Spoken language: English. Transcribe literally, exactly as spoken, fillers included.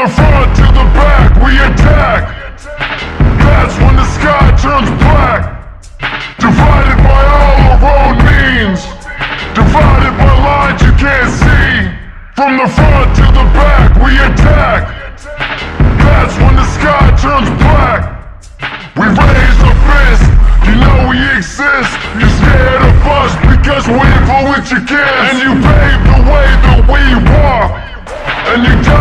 the front to the back, we attack. That's when the sky turns black. Divided by all our own means, divided by lines you can't see. From the front to the back, we attack. That's when the sky turns black. We raise a fist, you know we exist. You're scared of us because we influence you can. And you pave the way that we walk, and you